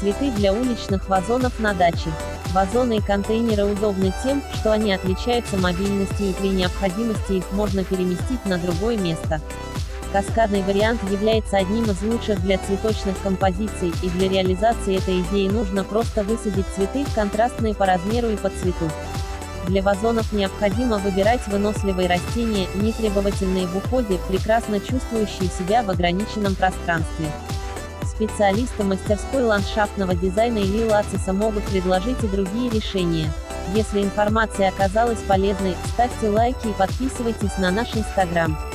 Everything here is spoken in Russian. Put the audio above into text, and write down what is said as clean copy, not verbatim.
Цветы для уличных вазонов на даче. Вазоны и контейнеры удобны тем, что они отличаются мобильностью и при необходимости их можно переместить на другое место. Каскадный вариант является одним из лучших для цветочных композиций, и для реализации этой идеи нужно просто высадить цветы, контрастные по размеру и по цвету. Для вазонов необходимо выбирать выносливые растения, нетребовательные в уходе, прекрасно чувствующие себя в ограниченном пространстве. Специалисты мастерской ландшафтного дизайна Ильи Лациса могут предложить и другие решения. Если информация оказалась полезной, ставьте лайки и подписывайтесь на наш Instagram.